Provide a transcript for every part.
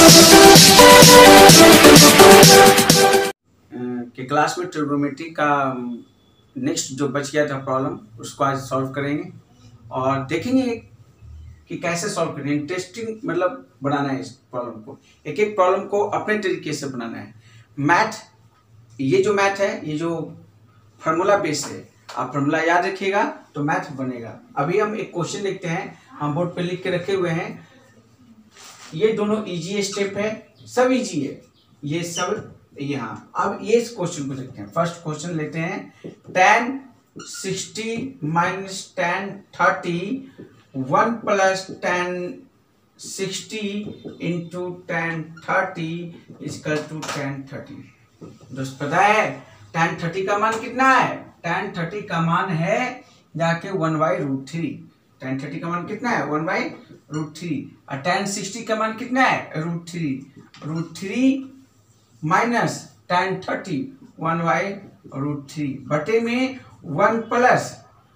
कि क्लास में ट्रिग्नोमेट्री का नेक्स्ट जो बच गया था प्रॉब्लम उसको आज सॉल्व करेंगे और देखेंगे कि कैसे सॉल्व करेंगे। इंटरेस्टिंग मतलब बनाना है इस प्रॉब्लम को, एक एक प्रॉब्लम को अपने तरीके से बनाना है। मैथ, ये जो मैथ है ये जो फार्मूला बेस है, आप फार्मूला याद रखिएगा तो मैथ बनेगा। अभी हम एक क्वेश्चन लिखते हैं, हम बोर्ड पे लिख के रखे हुए हैं। ये दोनों इजी स्टेप है, सब इजी है ये सब। यहाँ अब ये इस क्वेश्चन को देखते हैं। फर्स्ट क्वेश्चन लेते हैं, tan 60 minus tan 30 1 plus tan 60 into tan 30 equal to tan 30। दोस्त पता है tan 30 का मान कितना है? tan 30 का मान है जाके 1/√3। tan 30 का मान कितना है? 1/√3। और tan 60 का मान कितना है? √3 माइनस tan 30 1/√3 बटे में 1 प्लस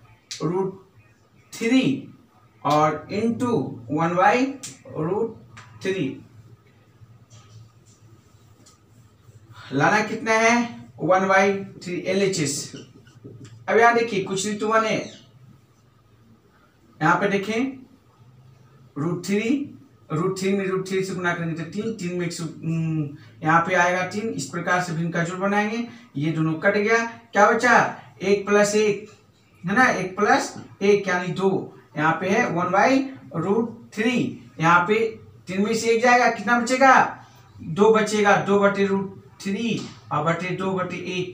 √3 और इंटू 1/√3। लाना कितना है? 1/3 LHS। अब यहां देखिए कुछ नहीं तो 1 है, यहां पे देखें √3 में √3 से गुना करेंगे तो 3 में यहाँ पे आएगा 3। इस प्रकार से भिन्न का जोड़ बनाएंगे, ये दोनों कट गया, क्या बचा? 1 प्लस 1 है ना, 1 प्लस 1 यानी 2। यहाँ पे है 1/√3, यहाँ पे 3 में से 1 जाएगा, कितना बचेगा? 2 बचेगा। 2/√3 और बटे 2/1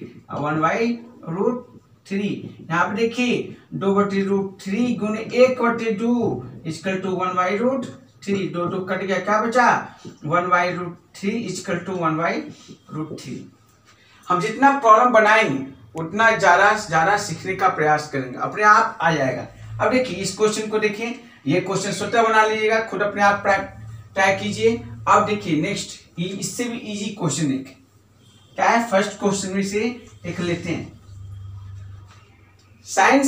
1/√3। यहाँ पे देखिए 2/√3 गुने 1/2 इक्वल टू 1/√3। 2 कट गया, क्या बचा? 1/√3 इक्वल टू 1/√3। हम जितना प्रॉब्लम बनाएंगे उतना ज्यादा सीखने का प्रयास करेंगे, अपने आप आ जाएगा। अब देखिए इस क्वेश्चन को देखिए, ये क्वेश्चन स्वतः बना लीजिएगा, खुद अपने आप ट्राई कीजिए। अब देखिए नेक्स्ट इससे भी इजी क्वेश्चन एक क्या है, फर्स्ट क्वेश्चन में से एक लेते हैं। sin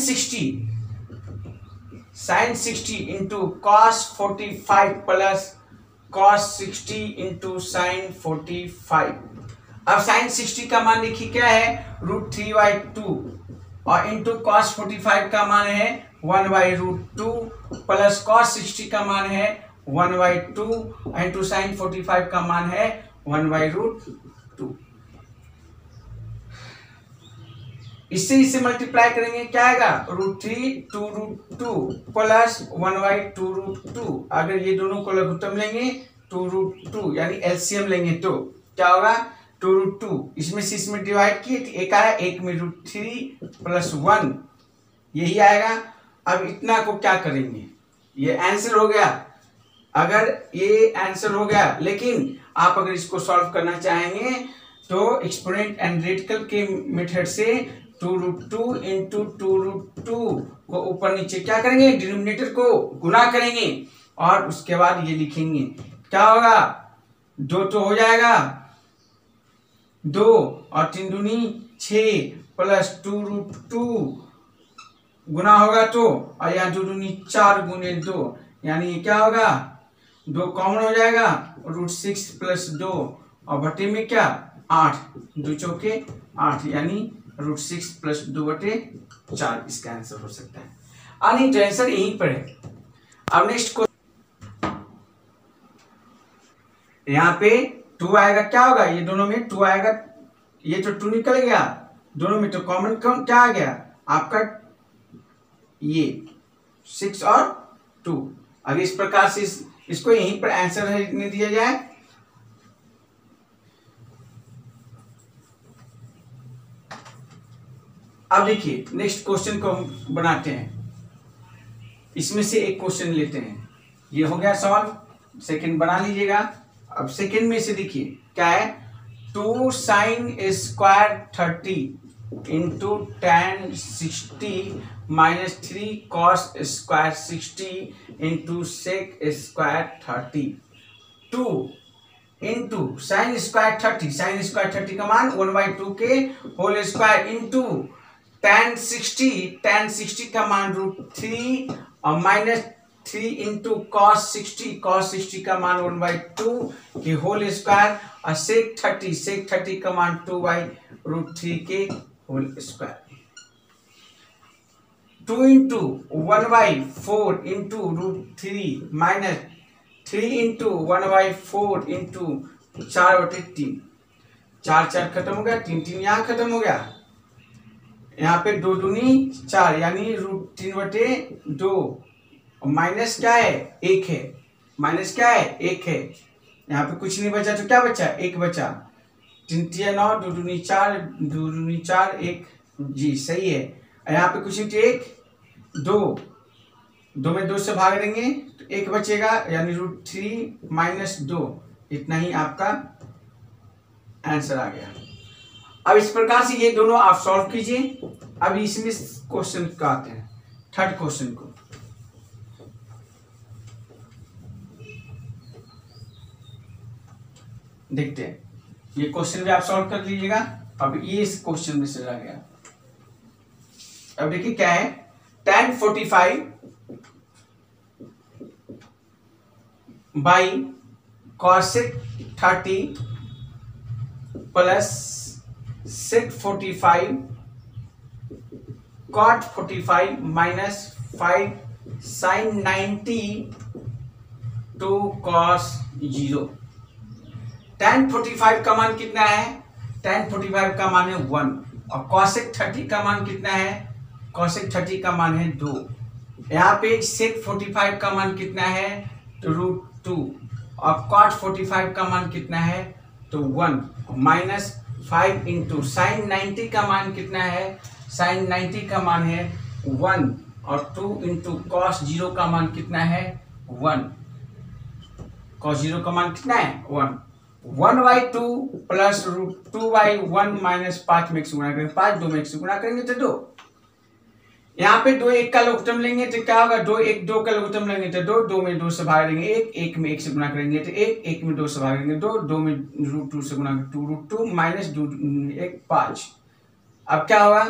60 into cos 45 plus cos 60 into sin 45। अब sin 60 का मान देखिए क्या है? √3/2 और इंटू cos 45 का मान है 1/√2 प्लस cos 60 का मान है 1/2 इंटू sin 45 का मान है 1/√2। इससे मल्टीप्लाई करेंगे, क्या आएगा? √3 2√2 प्लस 1/2√2। अगर ये दोनों को लघुत्तम लेंगे 2√2 यानी एलसीएम लेंगे तो क्या होगा? 2√2। इसमें से इसमें डिवाइड किए तो एक आया, एक में √3 प्लस 1 यही आएगा। अब इतना को क्या करेंगे? ये आंसर हो गया। अगर ये आंसर हो गया, लेकिन आप अगर इसको सॉल्व करना चाहेंगे तो एक्सपोनेंट एंड रेडिकल के मेथड से 2√2 इंटू 2√2 को ऊपर नीचे क्या करेंगे? डिनोमिनेटर को गुना करेंगे और उसके बाद ये लिखेंगे, क्या होगा? 2 तो हो जाएगा, 2 और 3 दूनी 6 प्लस 2√2 गुना होगा तो, और यहाँ 2 दूनी 4 गुने 2 यानी क्या होगा? 2 कॉमन हो जाएगा, √6 प्लस 2 और बटे में क्या? 8, 2 चौके 8 यानी √6 प्लस 2/4 इसका आंसर हो सकता है। नहीं तो आंसर यहीं पर है। अब नेक्स्ट को यहाँ पे 2 आएगा, क्या होगा? ये दोनों में 2 आएगा, ये तो 2 निकल गया, दोनों में तो कॉमन क्या आ गया आपका? ये 6 और 2। अब इस प्रकार से इसको यहीं पर आंसर लिखने दिया जाए। अब देखिए नेक्स्ट क्वेश्चन को हम बनाते हैं। इसमें से एक क्वेश्चन लेते हैं, ये हो गया सॉल्व, सेकंड बना लीजिएगा। अब सेकंड में से देखिए क्या है? 2 sin square 30 into tan 60 minus 3 cos square 60 into sec square 30। 2 into sine square 30, sine square 30 का मान 1/2 के होल स्क्वायर इंटू tan 60 का मान √3 और माइनस 3 इंटू कॉस 60 का मान 1/2 के होल स्क्वायर और सेक 30 का मान 2/√3 के whole square. 2 into 1/4 into √3 minus 3 into 1/4 into 4/3, 4 खत्म हो गया, 3 यहाँ खत्म हो गया, यहाँ पे 2 दूनी 4 यानी √3/2 और माइनस क्या है 1 है, माइनस क्या है 1 है, यहाँ पे कुछ नहीं बचा तो क्या बचा 1 बचा, 3 9 2 दूनी 4 2 दूनी 4 1 जी सही है। यहाँ पे कुछ नहीं 1 2 में 2 से भाग देंगे तो 1 बचेगा यानी √3 - 2, इतना ही आपका आंसर आ गया। अब इस प्रकार से ये दोनों आप सॉल्व कीजिए। अब इसमें क्वेश्चन का आते हैं थर्ड क्वेश्चन को। देखते हैं, ये क्वेश्चन भी आप सॉल्व कर लीजिएगा। अब ये इस क्वेश्चन में से आ गया। अब देखिए क्या है, tan 45 by cosec 30 plus sec 45 cot 45 minus 5 sin 90 2 cos 0। tan 45 का मान कितना है, tan 45 का मान है 1 और cosec 30 का मान कितना है, cosec 30 का मान है 2। यहाँ पे sec 45 का मान कितना है तो √2 और cot 45 का मान कितना है तो 1 माइनस 5 इंटू साइन 90 का मान कितना है, साइन 90 का मान है 1 और 2 इंटू कॉस 0 का मान कितना है 1, कॉस 0 का मान कितना है 1, 1/2 प्लस √2/1 माइनस 5 में गुणा करेंगे, 5 2 में गुणा करेंगे तो 2। यहाँ पे 2 1 का लघुत्तम लेंगे तो क्या होगा, 2 1 2 का लघुत्तम लेंगे तो 2 2 में 2 से भाग देंगे 1 1 में 1 से गुणा करेंगे तो 1 1 में 2 से भाग देंगे 2 2 में √2 से गुणा 2 √2 माइनस 2 1 5। अब क्या होगा,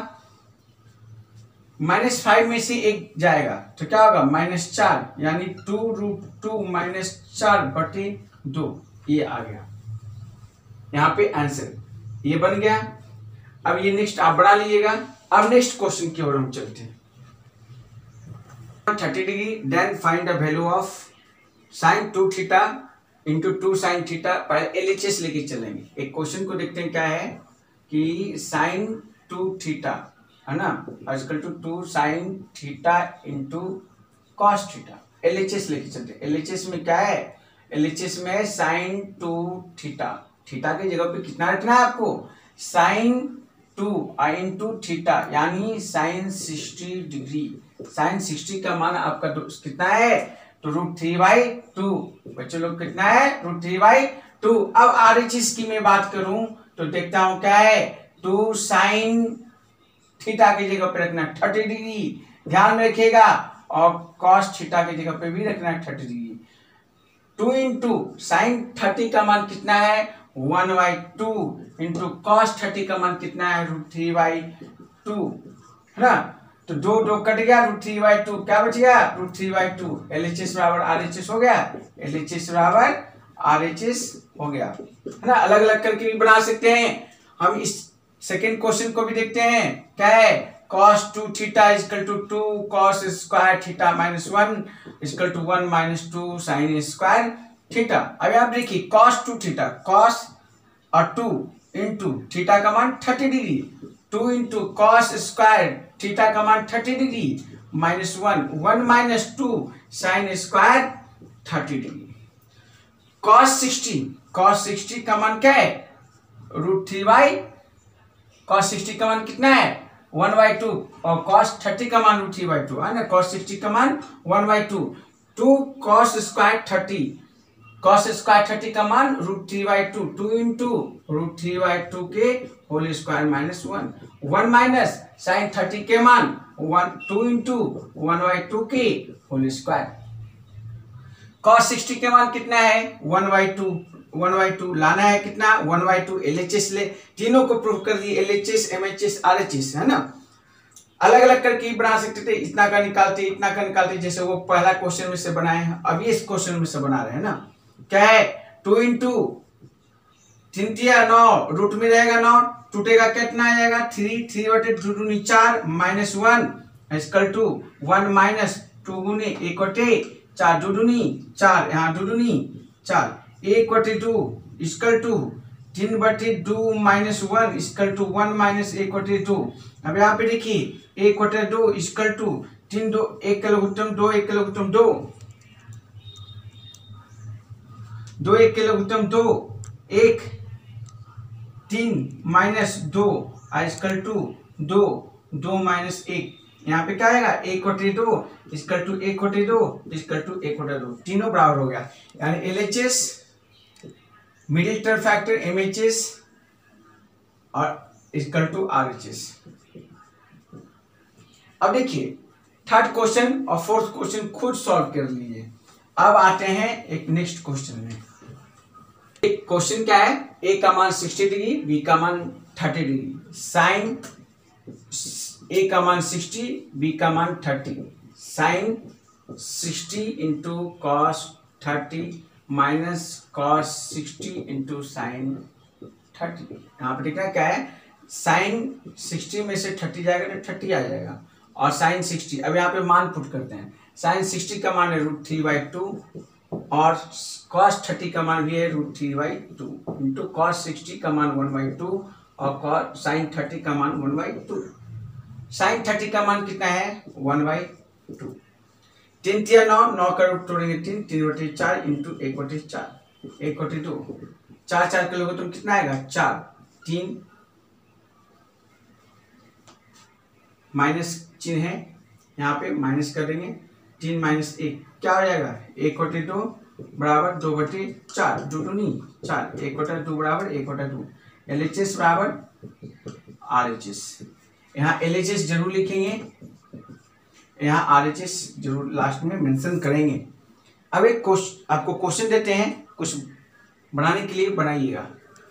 -5 में से 1 जाएगा तो क्या होगा -4 यानी 2√2 माइनस 4/2 ये आ गया। यहाँ पे आंसर ये बन गया। अब ये नेक्स्ट आप बढ़ा लीजिएगा। अब नेक्स्ट क्वेश्चन की ओर हम चलते हैं। 30 degree then find the value of sin 2 theta into 2 sin theta. पहले LHS लेके चलेंगे। एक क्वेश्चन को देखते हैं क्या है कि sin 2 थीटा है ना equal to 2 sin theta into cos theta. LHS लेके चलते हैं। LHS में क्या है, LHS में sin 2 थीटा, थीटा की जगह पे कितना रखना है आपको, sin 2 इंटू थीटा यानी sin 60 डिग्री। sin 60 का मान आपका कितना है तो √3/2। बच्चों लोग कितना है √3/2। अब RHS की मैं बात करूं तो देखता हूं क्या है 2 sin थीटा की जगह पे रखना 30 डिग्री, ध्यान में रखिएगा, और cos थीटा की जगह पे भी रखना है 30 डिग्री। 2 इंटू साइन 30 का मान कितना है 1/2 इंटू कॉस 30 का मान कितना है √3/2 है ना। तो 2 2 कट गया, √3/2 क्या बच गया √3/2। LHS बराबर RHS हो गया, LHS बराबर RHS हो गया है ना। अलग अलग करके भी बना सकते हैं। हम इस सेकेंड क्वेश्चन को भी देखते हैं क्या है, cos 2 theta equal to 2 cos square theta minus 1 equal to 1 minus 2 sine square theta. अब आप देखिए cos 2 थीटा, cos और 2 इंटू थीटा का मान 30 degree, 2 into cos square theta का मान 30 degree minus 1 minus 2 sine square 30 degree. cos 60 का मान क्या है √3/, cos 60 का मान कितना है 1/2 और cos 30 का मान √3/2 है ना। cos 60 का मान 1/2, 2 cos स्क्वायर 30, cos स्क्वायर 30 का मान √3/2, 2 इंटू √3/2 के whole square minus 1 minus sine 30 के मान 2 इंटू 1/2 के होल स्क्वायर। cos 60 के मान कितना है 1/2 लाना है कितना 1/2। LHS ले, तीनों को प्रूव कर दिए LHS MHS RHS है ना। अलग अलग करके बना सकते थे, इतना का निकालते इतना का निकालते, जैसे वो पहला क्वेश्चन में से बनाए हैं, अब ये इस क्वेश्चन में से बना रहे हैं ना। क्या है 2 इंटू 3 तिया 9, रूट में रहेगा 9, टूटेगा कितना आ जाएगा 3, 3 बटे 2 दूनी 4 माइनस 1 इक्वल टू 1 माइनस 2 गुने 1 बटे 4 2 दूनी 4, यहाँ 2 दूनी 4, 1 बटे 2 इक्वल टू 3 बटे 2 माइनस 1 इक्वल टू 1 माइनस 1 बटे 2। अब यहाँ पे देखिए 1 बटे 2 इक्वल टू 3 2 1 का लघुत्तम 2 1 का लघुत्तम 2 2 1 के लघुत्तम 2 1 3 माइनस 2 इक्वल टू 2 2 माइनस 1, यहाँ पे क्या आएगा 1 बटे 2 इक्वल टू 1 बटे 2 इक्वल टू 1 बटे 2, तीनों बराबर हो गया। यानी LHS middle term factor MHS और इक्वल टू RHS। अब देखिए थर्ड क्वेश्चन और फोर्थ क्वेश्चन खुद सॉल्व कर लीजिए। अब आते हैं एक नेक्स्ट क्वेश्चन में। एक क्वेश्चन क्या है, A का मान 60 डिग्री, B का मान 30 डिग्री, साइन A का मान 60, B का मान 30, sine 60 into cos 30 minus cos 60 into sine 30। यहाँ पे देखना क्या है, साइन 60 में से 30 जाएगा तो 30 आ जाएगा, और साइन 60, अब यहाँ पे मान पुट करते हैं। साइन 60 का मान है √3/2 और कॉस 30 का मान भी है √3/2 इंटू कॉस 60 का मान 1/2 और साइन 30 का मान 1/2। साइन 30 का मान कितना है 1/2। 3 तिया 9, 9 का रूट तोड़ेंगे 3, 3 बटे 4 इंटू 1 बटे 4 1 बटे 2, 4 4 के लोगे तो कितना आएगा 4, 3 माइनस चिन्ह है यहाँ पे माइनस कर देंगे, 3 माइनस 1 क्या हो जाएगा 1 बटे 2 बराबर 2 बटे 4, 2 दूनी 4, 1 बटे 2 बराबर 1 बटे 2। LHS बराबर RHS, यहाँ LHS जरूर लिखेंगे, यहाँ RHS जरूर लास्ट में मेंशन करेंगे। अब एक आपको क्वेश्चन देते हैं, कुछ बनाने के लिए बनाइएगा।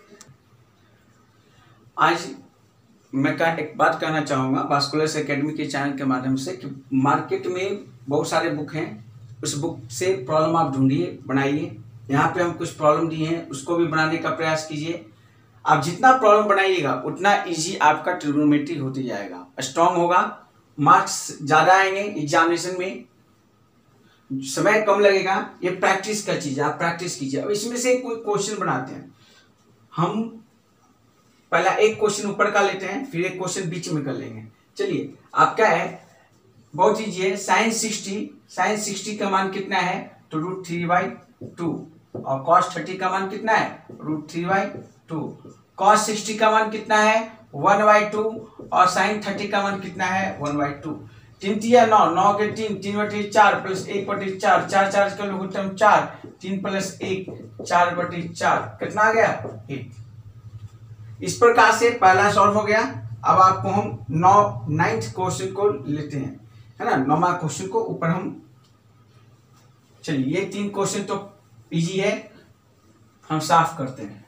आज मैं एक बात कहना चाहूँगा वास्कुलर्स एकेडमी के चैनल के माध्यम से कि मार्केट में बहुत सारे बुक हैं, उस बुक से प्रॉब्लम आप ढूंढिए, बनाइए। यहाँ पे हम कुछ प्रॉब्लम दिए हैं, उसको भी बनाने का प्रयास कीजिए। आप जितना प्रॉब्लम बनाइएगा उतना इजी आपका ट्रिग्नोमेट्री होती जाएगा, स्ट्रांग होगा, मार्क्स ज़्यादा आएंगे एग्जामिनेशन में, समय कम लगेगा। ये प्रैक्टिस का चीज़ है, आप प्रैक्टिस कीजिए। अब इसमें से कोई क्वेश्चन बनाते हैं, हम पहला एक क्वेश्चन ऊपर का लेते हैं, फिर एक क्वेश्चन बीच में कर लेंगे। चलिए, आप क्या है बहुत इजी है, साइन 60 का मान कितना है तो √3/2 और कॉस 30 का मान कितना है √3/2, कॉस 60 का मान कितना है 1/2 और साइन 30 का मान कितना है 1/2। 3 तिया 9, 9 के 3, 3 बटे 4 प्लस 1 बटे 4, 4 4 का लघुत्तम 4, 3 प्लस 1 4 बटे 4 कितना आ गया 1। इस प्रकार से पहला सॉल्व हो गया। अब आपको हम 9th क्वेश्चन को लेते हैं, है ना, 9वां क्वेश्चन को ऊपर हम, चलिए ये 3 क्वेश्चन तो इजी है, हम साफ करते हैं।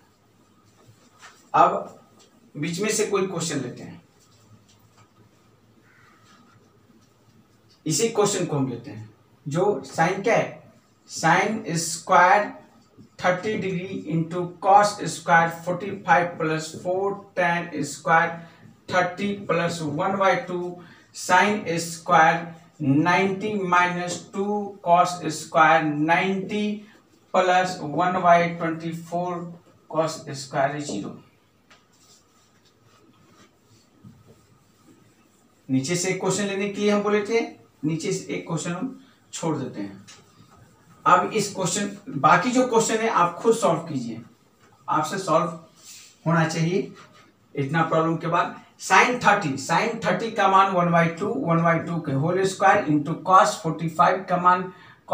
अब बीच में से कोई क्वेश्चन लेते हैं, इसी क्वेश्चन को हम लेते हैं जो साइन क्या है, sine square 30 degree into cos square 45 plus 4 tan square 30 plus 1/2 sine square 90 minus 2 cos square 90 plus 1/24 cos square 0। नीचे से एक क्वेश्चन लेने के लिए हम बोले थे, नीचे से एक क्वेश्चन हम छोड़ देते हैं। अब इस क्वेश्चन, बाकी जो क्वेश्चन है आप खुद सॉल्व कीजिए, आपसे सॉल्व होना चाहिए इतना प्रॉब्लम के बाद। साइन 30 का मान 1/2 के होल स्क्वायर इंटू कॉस 45 का मान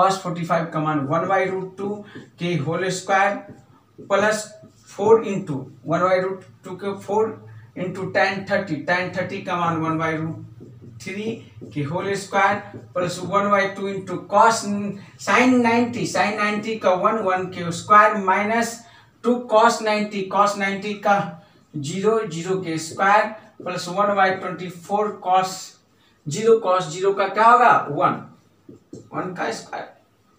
1/2 के होल स्क्वायर प्लस 4 इंटू 1/2 के 4 इंटू tan 30 का मान 1/3 के whole square plus 1/2 into cos sine 90 का 1 के स्क्वायर माइनस 2 कॉस 90 का 0 के square plus 1/24 cos zero, cos zero का क्या होगा 1 का स्क्वायर,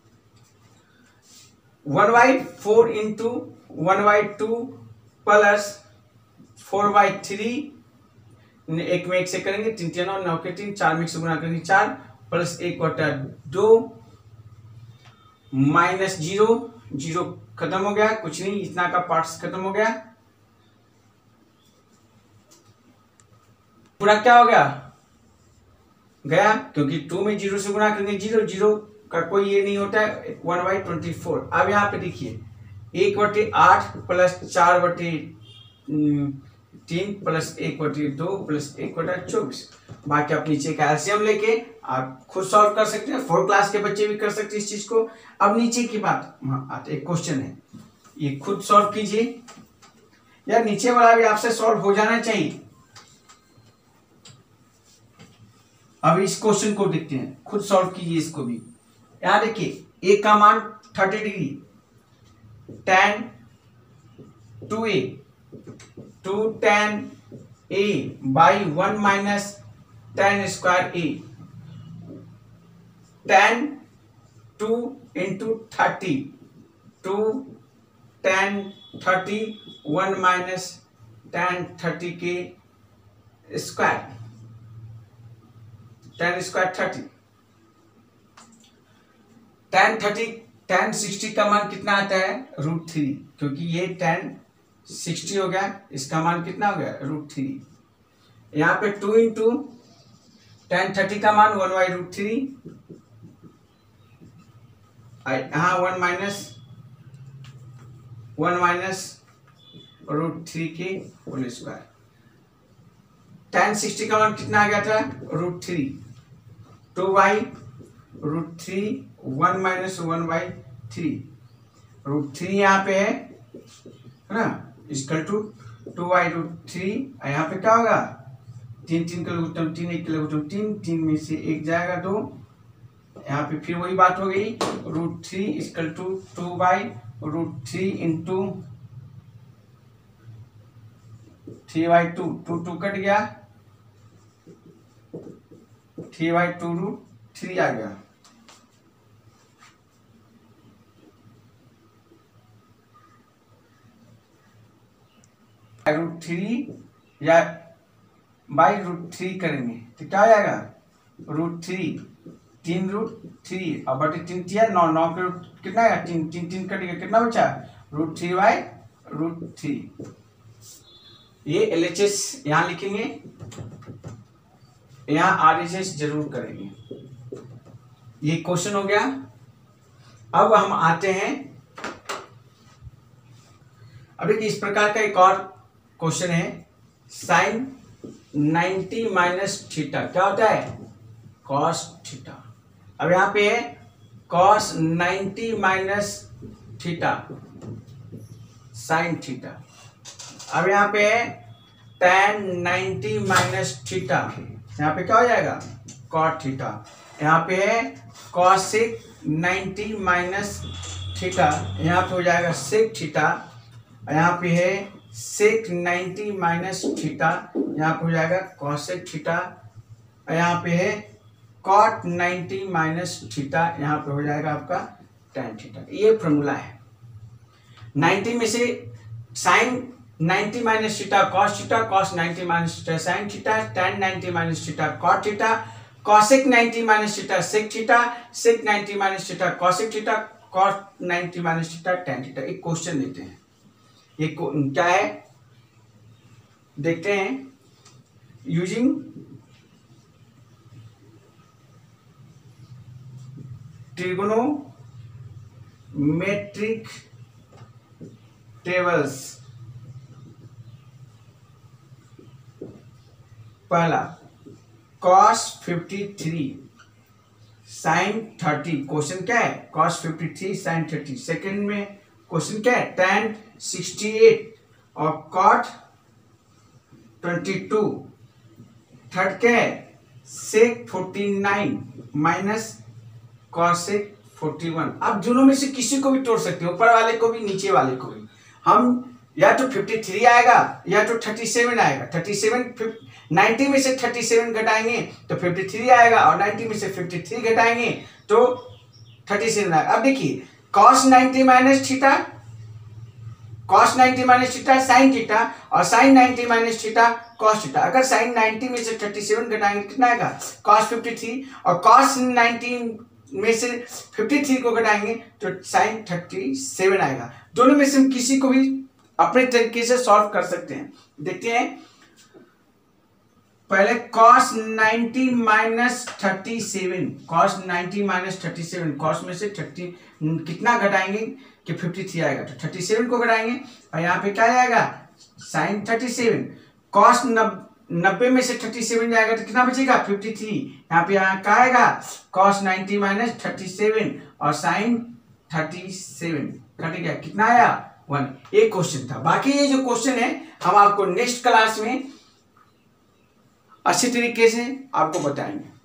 1/4 इंटू 1/2 प्लस 4/3, एक में एक से करेंगे 3 3 9 के 3, 4 में से गुणा करेंगे 4 प्लस 1/2 माइनस 0, 0 खत्म हो गया, कुछ नहीं, इतना का पार्ट्स खत्म हो गया, पूरा क्या हो गया क्योंकि 2 में 0 से गुणा करेंगे 0, 0 का कोई ये नहीं होता है, 1/24। अब यहाँ पे देखिए 1/8 प्लस 4/3 प्लस 1/2 प्लस 1/24। बाकी आप नीचे का एलसीएम लेके आप खुद सॉल्व कर सकते हैं, 4 क्लास के बच्चे भी कर सकते हैं इस चीज को। अब नीचे की बात आते, एक क्वेश्चन है, ये खुद सॉल्व कीजिए, या नीचे वाला भी आपसे सॉल्व हो जाना चाहिए। अब इस क्वेश्चन को देखते हैं, खुद सॉल्व कीजिए इसको भी। यहां देखिए ए का मान 30 degree, tan 2a 2 tan a by 1 minus tan square a, tan 2 into 30, 2 tan 30 1 minus tan 30 के स्क्वायर, tan स्क्वायर 30, tan 60 का मान कितना आता है √3, क्योंकि ये tan 60 हो गया, इसका मान कितना हो गया √3। यहाँ पे 2 इंटू tan 30 का मान 1/√3, यहाँ 1 माइनस √3 के होल स्क्वायर। tan 60 का मान कितना आ गया था √3, 2/√3 1 माइनस 1/3, √3 यहाँ पे है ना, इक्वल टू 2/√3। यहाँ पे क्या होगा 3 3 का लघुत्तम 3, 1 का लघुत्तम 3, 3 में से 1 जाएगा 2, यहाँ पे फिर वही बात हो गई, √3 इक्वल टू 2/√3 इंटू 3/2, 2 कट गया, 3/2√3 आ गया। √3 या /√3 करेंगे तो क्या आ जाएगा √3, 3√3 और बटे 3 3 9 9 के कितना आएगा 3 3 3 कट गया, कितना बचा √3/√3। ये LHS यहाँ लिखेंगे, यहाँ RHS जरूर करेंगे। ये क्वेश्चन हो गया। अब हम आते हैं, अब एक इस प्रकार का एक और क्वेश्चन है, sin 90 माइनस थीटा क्या होता है cos थीटा। अब यहाँ पे है cos 90 minus theta sin theta. अब यहाँ पे है tan 90 माइनस थीटा, यहाँ पे क्या हो जाएगा cot थीटा। यहाँ पे है cosec 90 माइनस थीटा, यहाँ पे हो जाएगा sec थीटा। यहाँ पे है sec 90 माइनस थीटा, यहाँ पे हो जाएगा cosec थीटा। यहाँ पे है cot 90 माइनस थीटा, यहाँ पे हो जाएगा आपका tan थीटा। ये फॉर्मूला है। 90 में से sin 90 minus theta cos theta, cos 90 minus theta sin theta, tan 90 minus theta cot theta, cosec 90 minus theta sec theta, sec 90 minus theta cosec theta, cot 90 minus theta tan theta. एक question लेते हैं, ये क्या है देखते हैं। Using trigonometric tables, पहला cos 53 sin 30, question क्या है cos 53 sin 30। सेकंड में क्वेश्चन क्या है tan 68 और cot 22। थर्ड क्या है sec 49 माइनस cosec 41। आप दोनों में से किसी को भी तोड़ सकते हो, ऊपर वाले को भी नीचे वाले को भी। हम या तो 53 आएगा या तो 37 आएगा। 90 में से 37 घटाएंगे तो 53 आएगा और 90 में से 53 घटाएंगे तो 37 आएगा। अब देखिए cos 90 minus theta, cos 90 minus theta sine theta और sine 90 minus theta cos theta. अगर साइन 90 में से 37 घटाएंगे कितना आएगा cos 53 और cos 90 में से 53 को घटाएंगे तो साइन 37 आएगा। दोनों में से हम किसी को भी अपने तरीके से सॉल्व कर सकते हैं। देखते हैं पहले cos 90 minus 37, cos 90 minus 37, cos में से 30 कितना घटाएंगे कि 53 आएगा तो 37 को घटाएंगे और यहाँ पे क्या आएगा साइन 37। cos 90 में से 37 जाएगा तो कितना बचेगा 53। यहाँ पे यहाँ क्या आएगा cos 90 माइनस 37 और साइन 37 कटेगा, कितना आया 1। एक क्वेश्चन था। बाकी ये जो क्वेश्चन है हम आपको नेक्स्ट क्लास में अच्छी तरीके से आपको बताएंगे।